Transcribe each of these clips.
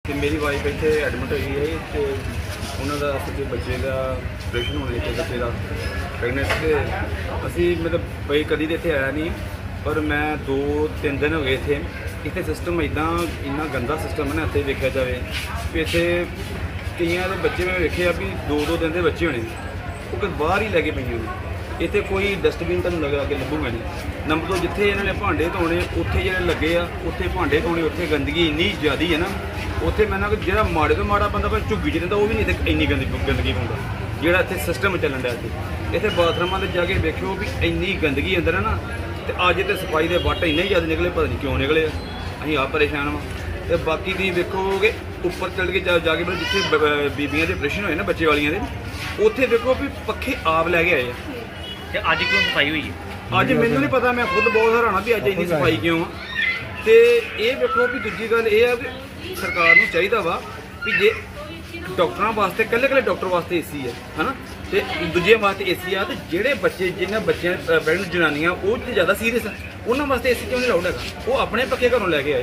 ਤੇ ਮੇਰੀ ਵਾਈਫ ਇੱਥੇ ਐਡਮਿਟ ਹੋਈ ਹੈ ਤੇ ਉਹਨਾਂ ਦਾ ਆਪਣੇ ਬੱਚੇ ਦਾ ਆਪਰੇਸ਼ਨ ਹੋਣਾ ਇੱਥੇ ਬੱਚੇ ਦਾ ਪ੍ਰੈਗਨੈਂਸੀ ਤੇ ਅਸੀਂ ਮਤਲਬ ਬਈ ਕਦੀ ਤੇ ਇੱਥੇ ਆਇਆ ਨਹੀਂ ਪਰ ਮੈਂ 2-3 ਦਿਨ ਹੋ ਗਏ ਇੱਥੇ ਸਿਸਟਮ ਇੱਦਾਂ ਇੰਨਾ ਗੰਦਾ ਸਿਸਟਮ ਹੈ ਨਾ ਇੱਥੇ ਵੇਖਿਆ ਜਾਵੇ ਵੀ ਇੱਥੇ ਕਈਆਂ ਦੇ ਬੱਚੇ ਮੈਂ ਵੇਖਿਆ ਵੀ 2-2 ਦਿਨ ਦੇ ਬੱਚੇ ਹੋਣੇ ਉਹ ਕਿ ਬਾਹਰ ਹੀ ਲੈ ਕੇ ਪਈਆਂ ਨੇ ਇੱਥੇ ਕੋਈ ਡਸਟਬਿਨ ਤੁਹਾਨੂੰ ਲੱਗਾ ਕੇ ਲੱਭੂਗਾ ਨਹੀਂ। ਨੰਬਰ 2 ਜਿੱਥੇ ਇਹਨਾਂ ਨੇ ਭਾਂਡੇ ਧੋਣੇ ਉੱਥੇ ਜਿਹੜੇ ਲੱਗੇ ਆ ਉੱਥੇ ਭਾਂਡੇ ਧੋਣੇ ਉੱਥੇ ਗੰਦਗੀ ਇੰਨੀ ਜ਼ਿਆਦਾ ਹੈ ਨਾ ਉੱਥੇ ਮੈਂ ਨਾ ਜਿਹੜਾ ਮਾੜੇ ਤੋਂ ਮਾੜਾ ਬੰਦਾ ਭਾਵੇਂ ਝੁੱਗੀ 'ਚ ਰਹਿੰਦਾ ਉਹ ਵੀ ਨਹੀਂ ਇੱਥੇ ਇੰਨੀ ਗੰਦਗੀ ਪਾਉਂਦਾ ਜਿਹੜਾ ਇੱਥੇ ਸਿਸਟਮ ਚੱਲਣ ਡਿਆ ਇੱਥੇ ਬਾਥਰੂਮਾਂ 'ਤੇ ਜਾ ਕੇ ਵੇਖਿਓ ਵੀ ਇੰਨੀ ਗੰਦਗੀ ਅੰਦਰ ਹੈ ਨਾ ਤੇ ਅੱਜ ਤੇ ਸਫਾਈ ਦੇ ਵੱਟ ਇੰਨੇ ਜ਼ਿਆਦਾ ਨਿਕਲੇ ਪਤਾ ਨਹੀਂ ਕਿਉਂ ਨਿਕਲੇ ਅਸੀਂ ਆਪ ਪਰੇਸ਼ਾਨ ਵਾਂ। ਤੇ ਬਾਕੀ ਤੁਸੀਂ ਵੇਖੋਗੇ ਉੱਪਰ ਚੜ੍ਹ ਕੇ ਜਾ ਕੇ ਜਿੱਥੇ ਬੀਬੀਆਂ ਦੇ ਆਪਰੇਸ਼ਨ ਹੋਏ ਨਾ ਬੱਚੇ ਵਾਲੀਆਂ ਦੇ ਉੱਥੇ ਵੇਖੋ ਵੀ ਪੱਖੇ ਆਪ ਲੈ ਕੇ ਆਏ ਆ ਤੇ ਅੱਜ ਕਿਉਂ ਸਫਾਈ ਹੋਈ ਹੈ ਅੱਜ ਮੈਨੂੰ ਨਹੀਂ ਪਤਾ ਮੈਂ ਖੁਦ ਬਹੁਤ ਹੈਰਾਨ ਵੀ ਅੱਜ ਇੰਨੀ ਸਫਾਈ ਕਿਉਂ ਆ। ਤੇ ਇਹ ਵੇਖੋ ਵੀ ਦੂਜੀ ਗੱਲ ਇਹ ਆ ਵੀ ਸਰਕਾਰ ਨੂੰ ਚਾਹੀਦਾ ਵਾ ਵੀ ਜੇ ਡਾਕਟਰਾਂ ਵਾਸਤੇ ਇਕੱਲੇ ਡਾਕਟਰ ਵਾਸਤੇ ਏਸੀ ਹੈ ਹੈ ਤੇ ਦੂਜੇ ਵਾਸਤੇ ਏਸੀ ਆ ਤੇ ਜਿਹੜੇ ਬੱਚੇ ਜਿਹਨਾਂ ਬੱਚਿਆਂ ਪ੍ਰੈਗਨੈਂਟ ਜਨਾਨੀਆਂ ਉਹ ਤੇ ਜ਼ਿਆਦਾ ਸੀਰੀਅਸ ਆ ਉਹਨਾਂ ਵਾਸਤੇ ਏਸੀ ਕਿਉਂ ਨਹੀਂ ਲਾਉਣਾ ਹੈਗਾ ਉਹ ਆਪਣੇ ਪੱਕੇ ਘਰੋਂ ਲੈ ਕੇ ਆਏ।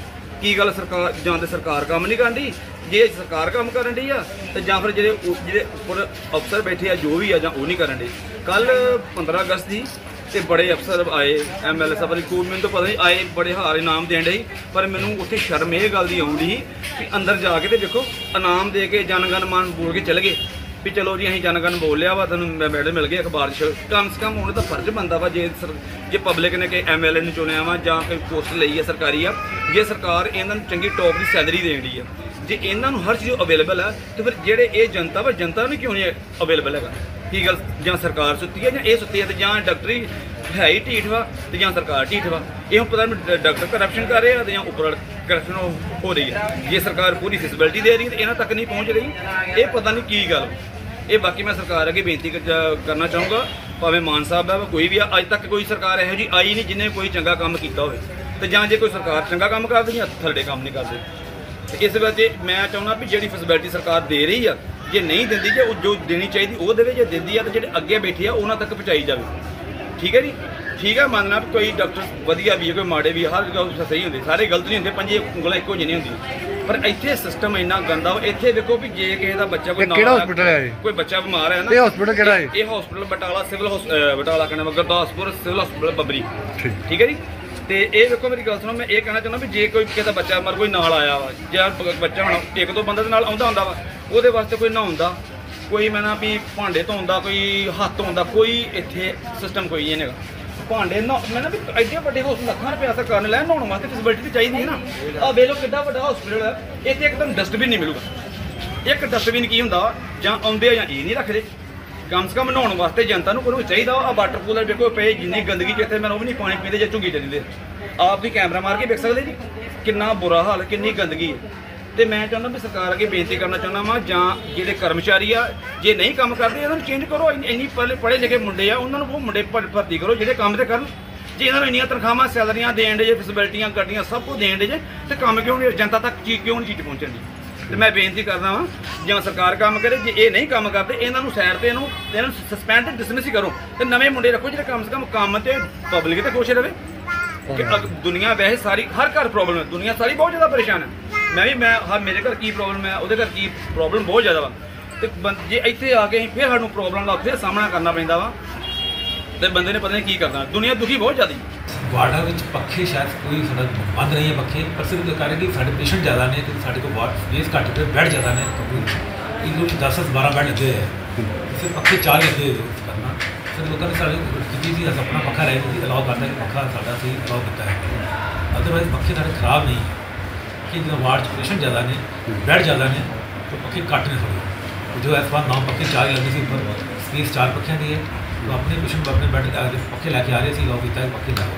ਕੀ ਗੱਲ ਸਰਕਾਰ ਜਾਂ ਤੇ ਸਰਕਾਰ ਕੰਮ ਨਹੀਂ ਕਰਦੀ ਜੇ ਸਰਕਾਰ ਕੰਮ ਕਰਨ ਡਈ ਆ ਤੇ ਜਾਂ ਫਿਰ ਜਿਹੜੇ ਉੱਪਰ ਅਫਸਰ ਬੈਠੇ ਆ ਜੋ ਵੀ ਆ ਜਾਂ ਉਹ ਨਹੀਂ ਕਰਨ ਡੇ। ਕੱਲ 15 ਅਗਸਤ ਦੀ ਤੇ ਬੜੇ ਅਫਸਰ ਆਏ MLA ਸਾਹਿਬ ਵਾਲੀ ਕੋਈ ਮੈਨੂੰ ਤਾਂ ਪਤਾ ਨਹੀਂ ਆਏ ਬੜੇ ਹਾਰੇ ਇਨਾਮ ਦੇਣ ਡੇ ਪਰ ਮੈਨੂੰ ਉੱਥੇ ਸ਼ਰਮ ਇਹ ਗੱਲ ਦੀ ਆਉਂਦੀ ਸੀ ਵੀ ਅੰਦਰ ਜਾ ਕੇ ਤੇ ਦੇਖੋ ਇਨਾਮ ਦੇ ਕੇ ਜਨਗਣ ਮਨ ਬੋਲ ਕੇ ਚਲੇ ਗਏ ਵੀ ਚਲੋ ਜੀ ਅਸੀਂ ਜਨਗਣ ਬੋਲ ਲਿਆ ਵਾ ਤੁਹਾਨੂੰ ਮੈਡਲ ਮਿਲ ਗਏ ਅਖਬਾਰ 'ਚ ਕਮ ਸੇ ਕਮ ਉਹਨਾਂ ਦਾ ਫਰਜ਼ ਬਣਦਾ ਵਾ ਜੇ ਪਬਲਿਕ ਨੇ ਕਿ MLA ਨੂੰ ਚੁਣਿਆ ਵਾ ਜਾਂ ਕੋਈ ਪੋਸਟ ਲਈ ਆ ਸਰਕਾਰੀ ਆ ਜੇ ਸਰਕਾਰ ਇਹਨਾਂ ਨੂੰ ਚੰਗੀ ਟੌਪ ਦੀ ਸੈਲਰੀ ਦੇਣ ਦੀ ਆ ਜੇ ਇਹਨਾਂ ਨੂੰ ਹਰ ਚੀਜ਼ ਅਵੇਲੇਬਲ ਆ ਤੇ ਫਿਰ ਜਿਹੜੇ ਇਹ ਜਨਤਾ ਵਾ ਜਨਤਾ ਨੂੰ ਕਿਉਂ ਨਹੀਂ ਅਵੇਲੇਬਲ ਹੈਗਾ। ਕੀ ਗੱਲ ਜਾਂ ਸਰਕਾਰ ਸੁੱਤੀ ਹੈ ਜਾਂ ਇਹ ਸੁੱਤੀ ਹੈ ਤੇ ਜਾਂ ਡਾਕਟਰੀ ਹੈ ਹੀ ਢੀਠ ਵਾ ਤੇ ਜਾਂ ਸਰਕਾਰ ਢੀਠ ਵਾ ਇਹ ਪਤਾ ਨਹੀਂ ਡਾਕਟਰ ਕਰਪਸ਼ਨ ਕਰ ਰਹੇ ਆ ਤੇ ਜਾਂ ਉੱਪਰ ਕਰਪਸ਼ਨ ਹੋ ਰਹੀ ਹੈ। ਜੇ ਸਰਕਾਰ ਪੂਰੀ ਫਿਜ਼ੀਬਿਲਿਟੀ ਦੇ ਰਹੀ ਹੈ ਤੇ ਇਹਨਾਂ ਤੱਕ ਨਹੀਂ ਪਹੁੰਚ ਰਹੀ ਇਹ ਪਤਾ ਨਹੀਂ ਕੀ ਗੱਲ। ਇਹ ਬਾਕੀ ਮੈਂ ਸਰਕਾਰ ਅੱਗੇ ਬੇਨਤੀ ਕਰਨਾ ਚਾਹੂੰਗਾ ਭਾਵੇਂ ਮਾਨ ਸਾਹਿਬ ਹੈ ਕੋਈ ਵੀ ਆ ਅੱਜ ਤੱਕ ਕੋਈ ਸਰਕਾਰ ਇਹੋ ਜਿਹੀ ਆਈ ਨਹੀਂ ਜਿਹਨੇ ਕੋਈ ਚੰਗਾ ਕੰਮ ਕੀਤਾ ਹੋਵੇ ਤੇ ਜਾਂ ਜੇ ਕੋਈ ਸਰਕਾਰ ਚੰਗਾ ਕੰਮ ਕਰਦੀ ਜਾਂ ਥੱਲੇ ਕੰਮ ਨਹੀਂ ਕਰਦੇ ਤੇ ਇਸ ਕਰਕੇ ਮੈਂ ਚਾਹੁੰਦਾ ਵੀ ਜਿਹੜੀ ਫੈਸਿਲਿਟੀ ਸਰਕਾਰ ਦੇ ਰਹੀ ਆ ਜੇ ਨਹੀਂ ਦਿੰਦੀ ਜੇ ਉਹ ਜੋ ਦੇਣੀ ਚਾਹੀਦੀ ਉਹ ਦੇਵੇ ਜੇ ਦਿੰਦੀ ਆ ਤਾਂ ਜਿਹੜੇ ਅੱਗੇ ਬੈਠੇ ਆ ਉਹਨਾਂ ਤੱਕ ਪਹੁੰਚਾਈ ਜਾਵੇ। ਠੀਕ ਹੈ ਜੀ ਠੀਕ ਹੈ ਮੰਨਣਾ ਵੀ ਕੋਈ ਡਾਕਟਰ ਵਧੀਆ ਵੀ ਹੈ ਕੋਈ ਮਾੜੇ ਵੀ ਹਰ ਜਗ੍ਹਾ ਸਹੀ ਹੁੰਦੇ ਸਾਰੇ ਗਲਤ ਨਹੀਂ ਹੁੰਦੇ ਪੰਜੇ ਉਂਗਲਾਂ ਇੱਕੋ ਜਿਹੀ ਨਹੀਂ ਹੁੰਦੀਆਂ ਪਰ ਇੱਥੇ ਸਿਸਟਮ ਇੰਨਾ ਗੰਦਾ ਵਾ ਇੱਥੇ ਦੇਖੋ ਵੀ ਜੇ ਕਿਸੇ ਦਾ ਬੱਚਾ ਕੋਈ ਕਿਹੜਾ ਹਸਪੀਟਲ ਹੈ ਕੋਈ ਬੱਚਾ ਬਿਮਾਰ ਹੈ ਨਾ ਇਹ ਹਸਪੀਟਲ ਕਿਹੜਾ ਹੈ ਇਹ ਹਸਪੀਟਲ ਬਟਾਲਾ ਸਿਵਲ ਬਟਾਲਾ ਕਹਿੰਦਾ ਗੁਰਦਾਸਪੁਰ ਸਿਵਲ ਹਸਪੀਟਲ ਬੱਬਰੀ ਠੀਕ ਹੈ ਜੀ। ਤੇ ਇਹ ਦੇਖੋ ਮੇਰੀ ਗੱਲ ਸੁਣੋ ਮੈਂ ਇਹ ਕਹਿਣਾ ਚਾਹੁੰਦਾ ਵੀ ਜੇ ਕੋਈ ਕਿਸੇ ਦਾ ਬੱਚਾ ਮਰ ਕੋਈ ਨਾਲ ਆਇਆ ਵਾ ਜਾਂ ਬੱਚਾ ਹੁਣ ਇੱਕ ਦੋ ਬੰਦੇ ਦੇ ਨਾਲ ਆਉਂਦਾ ਹੁੰਦਾ ਵਾ ਉਹਦੇ ਵਾਸਤੇ ਕੋਈ ਨਹਾਉਣ ਦਾ ਕੋਈ ਮੈਂ ਨਾ ਵੀ ਭਾਂਡੇ ਧੋਣ ਦਾ ਕੋਈ ਹੱਥ ਧੋਣ ਦਾ ਕੋਈ ਇੱਥੇ ਸਿਸਟਮ ਕੋਈ ਨਹੀਂ ਹੈਗਾ। ਭਾਂਡੇ ਨਾ ਮੈਂ ਨਾ ਵੀ ਐਡੇ ਵੱਡੇ ਲੱਖਾਂ ਰੁਪਏ ਸਰਕਾਰ ਨੇ ਲੈ ਨਹਾਉਣ ਵਾਸਤੇ ਫੈਸਿਲਿਟੀ ਚਾਹੀਦੀ ਹੈ ਨਾ ਆ ਵੇਖ ਲਓ ਕਿੱਡਾ ਵੱਡਾ ਹਸਪੀਟਲ ਹੈ ਇੱਥੇ ਇੱਕਦਮ ਡਸਟਬਿਨ ਨਹੀਂ ਮਿਲੂਗਾ। ਇੱਕ ਡਸਟਬਿਨ ਕੀ ਹੁੰਦਾ ਜਾਂ ਆਉਂਦੇ ਜਾਂ ਇਹ ਨਹੀਂ ਰੱਖਦੇ ਕਮ ਸੇ ਕਮ ਨਹਾਉਣ ਵਾਸਤੇ ਜਨਤਾ ਨੂੰ ਕੋਈ ਚਾਹੀਦਾ ਆ ਵਾਟਰ ਕੂਲਰ ਵੇਖੋ ਪਏ ਜਿੰਨੀ ਗੰਦਗੀ ਚ ਇੱਥੇ ਮੈਂ ਉਹ ਵੀ ਨਹੀਂ ਪਾਣੀ ਪੀਂਦੇ ਜਾਂ ਝੁੱਗੀ ਚੱਲਦੇ ਆਪ ਵੀ ਕੈਮਰਾ ਮਾਰ ਕੇ ਵੇਖ ਸਕਦੇ ਜੀ ਕਿੰਨਾ ਬੁਰਾ ਹਾਲ ਕਿੰਨੀ ਗੰਦਗੀ ਹੈ। ਤੇ ਮੈਂ ਚਾਹੁੰਦਾ ਵੀ ਸਰਕਾਰ ਅੱਗੇ ਬੇਨਤੀ ਕਰਨਾ ਚਾਹੁੰਦਾ ਵਾਂ ਜਾਂ ਜਿਹੜੇ ਕਰਮਚਾਰੀ ਆ ਜੇ ਨਹੀਂ ਕੰਮ ਕਰਦੇ ਇਹਨਾਂ ਨੂੰ ਚੇਂਜ ਕਰੋ ਇੰਨੀ ਪੜ੍ਹੇ ਲਿਖੇ ਮੁੰਡੇ ਆ ਉਹਨਾਂ ਨੂੰ ਉਹ ਮੁੰਡੇ ਭਰਤੀ ਕਰੋ ਜਿਹੜੇ ਕੰਮ ਤੇ ਕਰਨ ਜੇ ਇਹਨਾਂ ਨੂੰ ਇੰਨੀਆਂ ਤਨਖਾਹਾਂ ਸੈਲਰੀਆਂ ਦੇਣ ਦੇ ਜੇ ਫੈਸਿਲਿਟੀਆਂ ਗੱਡੀਆਂ ਸਭ ਕੁਝ ਦੇਣ ਦੇ ਜੇ ਤੇ ਕੰਮ ਕਿਉਂ ਨਹੀਂ ਜਨਤਾ ਤੱਕ ਚੀਜ਼ ਕਿਉਂ ਨਹੀਂ ਚੀਜ਼ ਪਹੁੰਚਣ ਦੀ। ਤੇ ਮੈਂ ਬੇਨਤੀ ਕਰਦਾ ਵਾਂ ਜਾਂ ਸਰਕਾਰ ਕੰਮ ਕਰੇ ਜੇ ਇਹ ਨਹੀਂ ਕੰਮ ਕਰਦੇ ਇਹਨਾਂ ਨੂੰ ਸਾਈਡ ਤੇ ਇਹਨਾਂ ਨੂੰ ਸਸਪੈਂਡ ਤੇ ਡਿਸਮਿਸ ਹੀ ਕਰੋ ਤੇ ਨਵੇਂ ਮੁੰਡੇ ਰੱਖੋ ਜਿਹੜੇ ਕਮ ਸੇ ਕਮ ਕੰਮ ਤੇ ਪਬਲਿਕ ਤੇ ਖੁਸ਼ ਰਹੇ ਕਿ ਦੁਨੀਆ ਵੈਸੇ ਸਾਰੀ ਹਰ ਘਰ ਪ੍ਰੋਬਲਮ ਹੈ ਦੁਨੀਆ ਸਾਰੀ ਬਹੁਤ ਜ਼ਿਆਦਾ ਪਰੇਸ਼ਾਨ ਹੈ ਮੈਂ ਮੇਰੇ ਘਰ ਕੀ ਪ੍ਰੋਬਲਮ ਹੈ ਉਹਦੇ ਘਰ ਕੀ ਪ੍ਰੋਬਲਮ ਬਹੁਤ ਜ਼ਿਆਦਾ ਵਾ ਤੇ ਜੇ ਇੱਥੇ ਆ ਕੇ ਅਸੀਂ ਫਿਰ ਸਾਨੂੰ ਪ੍ਰੋਬਲਮ ਦਾ ਫਿਰ ਸਾਹਮਣਾ ਕਰਨਾ ਪੈਂਦਾ ਵਾ ਤੇ ਬੰਦੇ ਨੇ ਪਤਾ ਨਹੀਂ ਕੀ ਕਰਨਾ ਦੁਨੀਆ ਦੁਖੀ ਬਹੁਤ ਜ਼ਿਆਦਾ ਵਾਰਡਾਂ ਵਿੱਚ ਪੱਖੇ ਸ਼ਾਇਦ ਕੋਈ ਸਾਡਾ ਬੰਦ ਨਹੀਂ ਹੈ ਪੱਖੇ ਪਰ ਸਿਰਫ ਇਹ ਕਾਰਨ ਕਿ ਸਾਡੇ ਪੇਸ਼ੈਂਟ ਜ਼ਿਆਦਾ ਨੇ ਕਿ ਸਾਡੇ ਕੋਲ ਵਾਰਡ ਸਪੇਸ ਘੱਟ ਤੇ ਬੈੱਡ ਜ਼ਿਆਦਾ ਨੇ ਕਿਉਂਕਿ ਇਹਨੂੰ 10-12 ਬੈੱਡ ਲੱਗੇ ਹੈ ਸਿਰਫ ਪੱਖੇ 4 ਲੱਗੇ ਕਰਨਾ ਫਿਰ ਲੋਕਾਂ ਨੇ ਸਾਡੇ ਕਿਤੇ ਵੀ ਆਪਣਾ ਪੱਖਾ ਲੈ ਕੇ ਅਲਾਉ ਕਰਦਾ ਕਿ ਪੱਖਾ ਸਾਡਾ ਅਸੀਂ ਅਲਾਉ ਕੀਤਾ ਹੈ ਅਦਰਵਾਈਜ਼ ਪੱਖੇ ਸਾਡੇ ਖਰਾਬ ਨਹੀਂ ਕਿ ਜਦੋਂ ਵਾਰਡ 'ਚ ਪੇਸ਼ੈਂਟ ਜ਼ਿਆਦਾ ਨੇ ਬੈੱਡ ਜ਼ਿਆਦਾ ਨੇ ਤਾਂ ਪੱਖੇ ਘੱਟ ਨੇ ਥੋੜ੍ਹੇ ਜੋ ਇਸ ਵਾਰ 9 ਪੱਖੇ 4 ਲੱਗੇ ਸੀ ਉੱਪਰ ਸਪੇਸ 4 ਪੱਖਿਆਂ ਦੀ ਹੈ तो अपने पेशेंट अपने बैठ पक्के लैके आ रहे थे लोग किया पक्के ला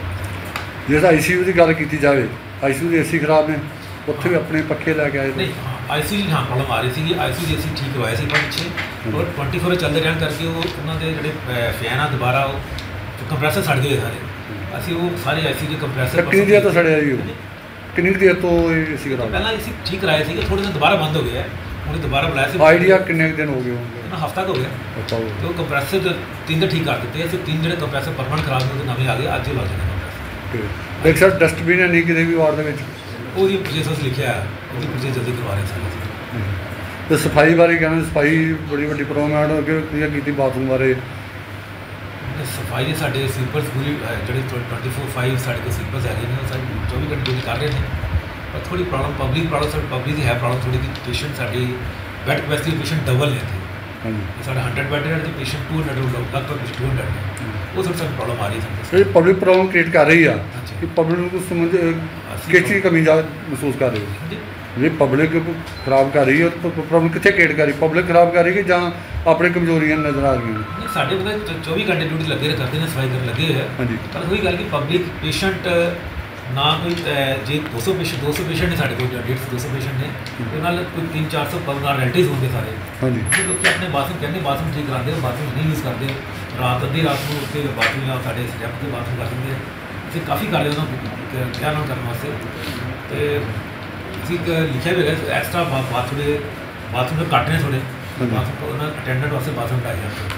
जैसे ICU की गल की जाए ICU के AC खराब ने उत्थे भी अपने पक्के लैके आए नहीं ICU हाँ प्रॉब्लम आ रही थी ICU AC ठीक करवाए थे पिछे और 24 चलते रहने करके वो उन्होंने जोड़े फैन आ दोबारा कंप्रैसर सड़ गए सारे असं वो सारे ICU के कंप्रैसर कितनी देर तो सड़िया जी कितनी देर तो AC खराब पहला AC ठीक कराए थे थोड़े दिन दोबारा बंद हो गया उन्हें दोबारा बुलाया आइडिया कितने दिन हो गए होंगे हफ्ता हो गया तो कंप्रैसर जो 3 ठीक कर देते हैं सिर्फ 3 जो कंप्रैसर परमानेंट खराब होते नवे आ गए अज ही लग जाने एक सर डस्टबिन है नहीं किसी भी वार्ड ਉਹਦੀ ਪ੍ਰੋਸੈਸ ਲਿਖਿਆ ਹੈ, ਉਹਦੀ ਪ੍ਰੋਸੈਸ ਜਲਦੀ ਕਰਵਾ ਰਹੇ ਸਾਰੇ। ਤੇ ਸਫਾਈ ਬਾਰੇ ਕਹਿੰਦੇ ਸਫਾਈ ਬੜੀ ਵੱਡੀ ਪ੍ਰੋਬਲਮ ਹੈ ਅੱਗੇ ਕੀ ਕੀਤੀ ਬਾਥਰੂਮ ਬਾਰੇ? ਸਫਾਈ ਦੇ ਸਾਡੇ ਸਵੀਪਰਸ ਪੂਰੀ ਜਿਹੜੇ 24/5 ਸਾਡੇ ਕੋਲ ਸਵੀਪਰਸ ਹੈਗੇ ਨੇ, ਉਹ ਸਾਡੇ 24 ਘੰਟੇ ਡਿਊਟੀ ਕਰ ਰਹੇ ਨੇ। ਪਰ ਥੋੜੀ ਪ੍ਰੋਬਲਮ ਪਬਲਿਕ ਦੀ ਹੈ ਪ੍ਰੋਬਲਮ ਥੋੜੀ ਕਿ ਪੇਸ਼ੈਂਟ ਸਾਡੀ ਬੈੱਡ ਕੈਪੈਸਿਟੀ ਪੇਸ਼ੈਂਟ ਡਬਲ ਨੇ ਇੱਥੇ। ਹਾਂਜੀ, ਸਾਡਾ 100 ਬੈੱਡ ਹੈ ਤੇ ਪੇਸ਼ੈਂਟ 200 ਲਗਭਗ 200 ਨੇ, ਉਹ ਸਭ ਸਾਨੂੰ ਪ੍ਰੋਬਲਮ ਆ ਰਹੀ ਹੈ। ਇਹ ਪਬਲਿਕ ਪ੍ਰੋਬਲਮ ਕ੍ਰੀਏਟ ਕਰ ਰਹੀ ਆ ਹਾਂਜੀ। ਕਿ ਪਬਲਿਕ ਨੂੰ ਕੁਝ ਸਮਝ ਕਿਸ ਚੀਜ਼ ਦੀ ਕਮੀ ਮਹਿਸੂਸ ਕਰ ਰਹੀ ਹੈ? ਜੇ ਪਬਲਿਕ ਖਰਾਬ ਕਰ ਰਹੀ ਹੈ ਤਾਂ ਪ੍ਰੋਬਲਮ ਕਿੱਥੇ ਕ੍ਰੀਏਟ ਕਰ ਰਹੀ? ਪਬਲਿਕ ਖਰਾਬ ਕਰ ਰਹੀ ਕਿ ਜਾਂ ਆਪਣੇ ਕਮਜ਼ੋਰੀਆਂ ਨਜ਼ਰ ਆ ਰਹੀਆਂ? ਨਹੀਂ, ਸਾਡੇ ਪਤਾ 24 ਘੰਟੇ ਡਿਊਟੀ ਲੱਗੇ ਕਰਦੇ ਨੇ, ਸਫਾਈ ਕਰਨ ਲੱਗੇ ਹੋਏ ਆ। ਹਾਂਜੀ। ਪਰ ਉਹੀ ਗੱਲ ਕਿ ਪਬਲਿਕ ਪੇਸ਼ੈਂਟ ਨਾ ਕੋਈ ਜੇ 200 ਪੇਸ਼ੈਂਟ ਨੇ ਸਾਡੇ ਕੋਲ, 150 200 ਪੇਸ਼ੈਂਟ ਨੇ, ਉਹਦੇ ਨਾਲ ਕੋਈ 300-400 ਪਲਨਾਰ ਰੈਲਟਿਵਸ ਹੁੰਦੇ ਸਾਰੇ। ਹਾਂਜੀ। ਲੋਕ ਆਪਣੇ ਬਾਥਰੂਮ ਕਹਿੰਦੇ ਬਾਥਰੂਮ ਠੀਕ ਕਰਾਉਂਦੇ, ਬਾਥਰੂਮ ਨਹੀਂ ਯੂਜ਼ ਕਰਦੇ, ਅੱਧੀ ਰਾਤ ਨੂੰ ਉੱਥੇ ਬਾਥਰੂਮ ਜਾਂ ਸਾਡੇ ਸਟੈਪ 'ਤੇ ਬਾਥਰੂਮ ਕਰ ਦਿੰਦੇ। ਅਸੀਂ ਕਾਫੀ ਕਰ ਰਹੇ ਉਹਨਾਂ ਨੂੰ ਧਿਆਨ ਨਾਲ ਕਰਨ ਵਾਸਤੇ, ਅਤੇ ਅਸੀਂ ਇੱਕ ਲਿਖਿਆ ਵੀ ਹੈਗਾ ਐਕਸਟਰਾ ਬਾਥਰੂਮ ਦੇ ਘੱਟ ਨੇ ਥੋੜ੍ਹੇ, ਬਾਥਰੂਮ ਉਹਨਾਂ ਅਟੈਂਡੈਂਟ ਵਾਸਤੇ ਬਾਥਰੂਮ ਢਾਈ ਜਾਂਦੇ।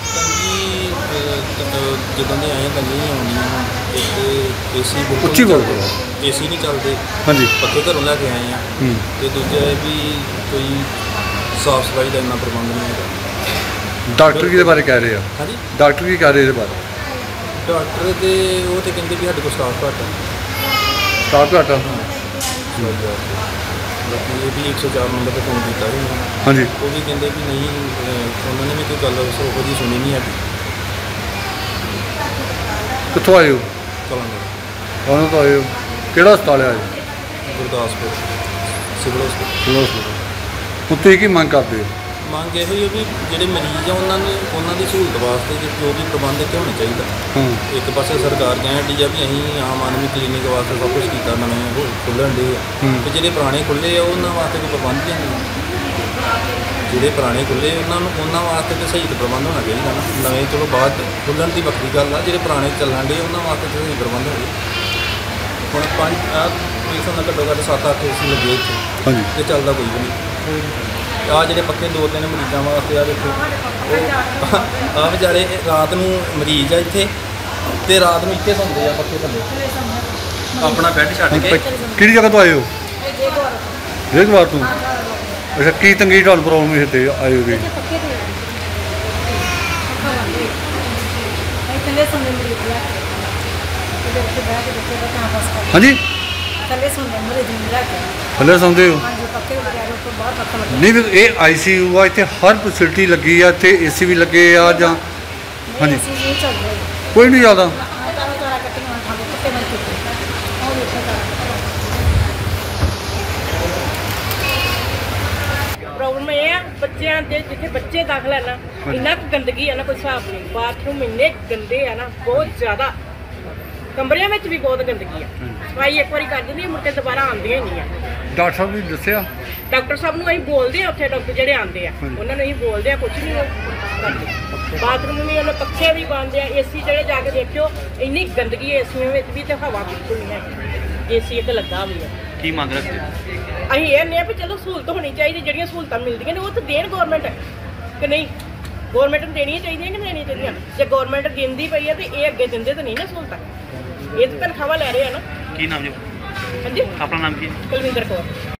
ਜਦੋਂ ਦੇ ਆਏ ਕੰਨੀ ਆਉਣੀਆਂ ਤੇ ਏਸੀ ਬਿਲਕੁਲ ਉੱਚੀ ਬੋਲ ਕਰੋ। ਏਸੀ ਨਹੀਂ ਚੱਲਦੇ, ਹਾਂਜੀ। ਪੱਕੇ ਘਰੋਂ ਲੈ ਕੇ ਆਏ ਆ। ਤੇ ਦੂਜਾ ਇਹ ਵੀ ਕੋਈ ਸਾਫ ਸਫਾਈ ਦਾ ਇੰਨਾ ਪ੍ਰਬੰਧ ਨਹੀਂ ਹੈਗਾ। ਡਾਕਟਰ ਕਿਹਦੇ ਬਾਰੇ ਕਹਿ ਰਹੇ ਆ? ਹਾਂਜੀ, ਡਾਕਟਰ ਕੀ ਕਹਿ ਰਹੇ ਇਹਦੇ ਬਾਰੇ? ਡਾਕਟਰ ਦੇ ਉਹ ਤੇ ਕਹਿੰਦੇ ਵੀ ਸਾਡੇ ਕੋਲ ਸਟਾਫ ਘੱਟ ਆ। ਸਟਾਫ ਘੱਟ ਆ? ਬਾਕੀ ਇਹ ਵੀ 104 ਨੰਬਰ 'ਤੇ ਫੋਨ ਕੀਤਾ ਸੀ ਮੈਂ। ਹਾਂਜੀ। ਉਹ ਵੀ ਕਹਿੰਦੇ ਵੀ ਨਹੀਂ, ਉਹਨਾਂ ਨੇ ਵੀ ਕੋਈ ਗੱਲ ਉਹੋ ਜਿਹੀ ਸੁਣੀ ਨਹੀਂ ਹੈਗੀ। ਕਿੱਥੋਂ ਆਏ ਹੋ? ਕਲਾਂਗੜ ਉਹਨਾਂ ਤੋਂ ਆਏ ਹੋ? ਕਿਹੜਾ ਹਸਪਤਾਲ ਹੈ? ਗੁਰਦਾਸਪੁਰ ਸਿਵਲ ਹਸਪਤਾਲ। ਚਲੋ ਹੁਣ ਤੁਸੀਂ ਕੀ ਮੰਗ ਕਰਦੇ ਹੋ? ਮੰਗ ਇਹੋ ਹੀ ਹੈ ਵੀ ਜਿਹੜੇ ਮਰੀਜ਼ ਆ ਉਹਨਾਂ ਦੀ ਸਹੂਲਤ ਵਾਸਤੇ ਜੋ ਵੀ ਪ੍ਰਬੰਧ ਇੱਥੇ ਹੋਣਾ ਚਾਹੀਦਾ। ਹਾਂ। ਇੱਕ ਪਾਸੇ ਸਰਕਾਰ ਕਹਿੰਦੀ ਆ ਵੀ ਅਸੀਂ ਆਮ ਆਦਮੀ ਕਲੀਨਿਕ ਵਾਸਤੇ ਸਭ ਕੁਛ ਕੀਤਾ, ਨਵੇਂ ਉਹ ਖੁੱਲ੍ਹਣ ਦੇ ਆ, ਤੇ ਜਿਹੜੇ ਪੁਰਾਣੇ ਖੁੱਲ੍ਹੇ ਆ ਉਹਨਾਂ ਵਾਸਤੇ ਕੋਈ ਪ੍ਰਬੰਧ ਨਹੀਂ। ਜਿਹੜੇ ਪੁਰਾਣੇ ਖੁੱਲ੍ਹੇ ਉਹਨਾਂ ਵਾਸਤੇ ਤਾਂ ਸਹੀ ਪ੍ਰਬੰਧ ਹੋਣਾ ਚਾਹੀਦਾ ਨਾ। ਨਵੇਂ ਚਲੋ ਬਾਅਦ ਖੁੱਲ੍ਹਣ ਦੀ ਵੱਖਰੀ ਗੱਲ ਆ, ਜਿਹੜੇ ਪੁਰਾਣੇ ਚੱਲਣ ਦੇ ਉਹਨਾਂ ਵਾਸਤੇ ਤਾਂ ਸਹੀ ਪ੍ਰਬੰਧ ਹੋਵੇ। ਹੁਣ 5 ਘੱਟੋ ਘੱਟ 7-8 ਏਸੀ ਲੱਗੇ ਇੱਥੇ। ਹਾਂਜੀ। ਤੇ ਚੱਲਦਾ ਕੋਈ ਵੀ ਨਹੀਂ। ਆਹ ਜਿਹੜੇ ਪੱਕੇ 2-3 ਮਰੀਜ਼ਾਂ ਵਾਸਤੇ ਆ ਦੇਖੋ, ਉਹ ਆਹ ਵਿਚਾਰੇ ਰਾਤ ਨੂੰ ਮਰੀਜ਼ ਆ ਇੱਥੇ, ਤੇ ਰਾਤ ਨੂੰ ਇੱਥੇ ਸੌਂਦੇ ਆ ਪੱਕੇ ਥੱਲੇ ਆਪਣਾ ਬੈੱਡ ਛੱਡ ਕੇ। ਕਿਹੜੀ ਜਗ੍ਹਾ ਤੋਂ ਆਏ ਹੋ? ਰੇਗਵਾਰ ਤੋਂ। ਅੱਛਾ, ਕੀ ਤੰਗੀ ਤੁਹਾਨੂੰ ਪ੍ਰੋਬਲਮ ਇਹ ਤੇ ਆਏ ਹੋ ਗਈ? ਹਾਂਜੀ, ਥੱਲੇ ਸੌਂਦੇ ਹੋ? ਨਹੀਂ ਵੀ ਇਹ ICU ਆ, ਇੱਥੇ ਹਰ ਫੈਸਿਲਿਟੀ ਲੱਗੀ ਆ, ਇੱਥੇ AC ਵੀ ਲੱਗੇ ਆ ਜਾਂ? ਹਾਂਜੀ। ਕੋਈ ਨਹੀਂ ਜ਼ਿਆਦਾ? ਪ੍ਰੋਬਲਮ ਇਹ ਆ ਬੱਚਿਆਂ ਦੇ, ਜਿੱਥੇ ਬੱਚੇ ਦਾਖਲ ਹੈ ਨਾ, ਇੰਨਾ ਕੁ ਗੰਦਗੀ ਆ ਨਾ, ਕੋਈ ਹਿਸਾਬ ਨਹੀਂ। ਬਾਥਰੂਮ ਇੰਨੇ ਗੰਦੇ ਆ ਨਾ, ਬਹੁਤ ਜ਼ਿਆਦਾ। ਕਮਰਿਆਂ ਵਿੱਚ ਵੀ ਬਹੁਤ ਗੰਦਗੀ ਆ। ਸਫਾਈ ਇੱਕ ਵਾਰੀ ਕਰ ਦਿੰਦੀ, ਮੁੜ ਕੇ ਦੁਬਾਰਾ ਆਉਂਦੀਆਂ ਹੀ ਨਹੀਂ ਆ। ਡਾਕਟਰ ਸਾਹਿਬ ਨੇ ਦੱਸਿਆ? ਡਾਕਟਰ ਸਾਹਿਬ ਨੂੰ ਅਸੀਂ ਬੋਲਦੇ ਆ, ਉੱਥੇ ਡਾਕਟਰ ਜਿਹੜੇ ਆਉਂਦੇ ਆ ਉਹਨਾਂ ਨੂੰ ਅਸੀਂ ਬੋਲਦੇ ਆ, ਕੁਝ ਨਹੀਂ ਕਰਦੇ। ਬਾਥਰੂਮ ਵੀ ਉਹਨਾਂ ਪੱਖੇ ਵੀ ਬੰਦ ਆ, AC ਜਿਹੜੇ ਜਾ ਕੇ ਦੇਖਿਓ ਇੰਨੀ ਗੰਦਗੀ ਹੈ ਏਸੀਆਂ ਵਿੱਚ ਵੀ, ਤੇ ਹਵਾ ਬਿਲਕੁਲ ਨਹੀਂ ਹੈ। AC ਇੱਕ ਲੱਗਾ ਵੀ ਆ। ਕੀ ਮੰਗ ਰੱਖਦੇ? ਅਸੀਂ ਇਹ ਨਹੀਂ ਵੀ ਚਲੋ ਸਹੂਲਤ ਹੋਣੀ ਚਾਹੀਦੀ, ਜਿਹੜੀਆਂ ਸਹੂਲਤਾਂ ਮਿਲਦੀਆਂ ਨੇ ਉਹ ਤਾਂ ਦੇਣ ਗੌਰਮੈਂਟ, ਕਿ ਨਹੀਂ? ਗੌਰਮੈਂਟ ਨੂੰ ਦੇਣੀਆਂ ਚਾਹੀਦੀਆਂ ਕਿ ਨਹੀਂ ਦੇਣੀਆਂ ਚਾਹੀਦੀਆਂ? ਜੇ ਗੌਰਮੈਂਟ ਦਿੰਦੀ ਪਈ ਹੈ ਤੇ ਇਹ ਅੱਗੇ ਦਿੰਦੇ ਤਾਂ ਨਹੀਂ ਨਾ ਸਹੂਲਤਾਂ। ਇਹ ਤਾਂ ਤਨਖਾਹਾਂ ਲੈ ਰਹੇ ਆ ਨਾ। ਕੀ ਨਾਮ ਜੀ? ਹਾਂਜੀ, ਆਪਣਾ ਨਾਮ ਕੀ ਹੈ? ਕੁਲਵਿੰਦਰ ਕੌਰ।